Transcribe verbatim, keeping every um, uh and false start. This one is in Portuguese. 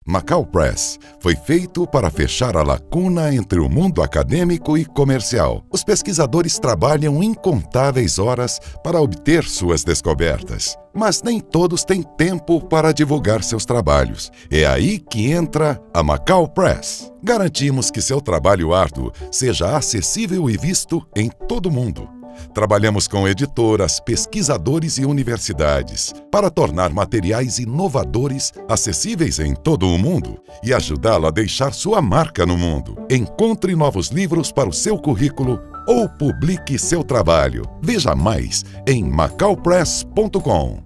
Macau Press foi feito para fechar a lacuna entre o mundo acadêmico e comercial. Os pesquisadores trabalham incontáveis horas para obter suas descobertas, mas nem todos têm tempo para divulgar seus trabalhos. É aí que entra a Macau Press. Garantimos que seu trabalho árduo seja acessível e visto em todo o mundo. Trabalhamos com editoras, pesquisadores e universidades para tornar materiais inovadores acessíveis em todo o mundo e ajudá-lo a deixar sua marca no mundo. Encontre novos livros para o seu currículo ou publique seu trabalho. Veja mais em macau press ponto com.